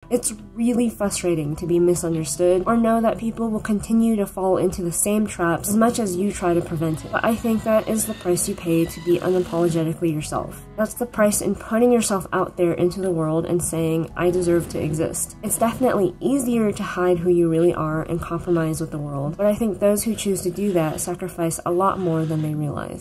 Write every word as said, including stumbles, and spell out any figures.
It's really frustrating to be misunderstood or know that people will continue to fall into the same traps as much as you try to prevent it. But I think that is the price you pay to be unapologetically yourself. That's the price in putting yourself out there into the world and saying, I deserve to exist. It's definitely easier to hide who you really are and compromise with the world, but I think those who choose to do that sacrifice a lot more than they realize.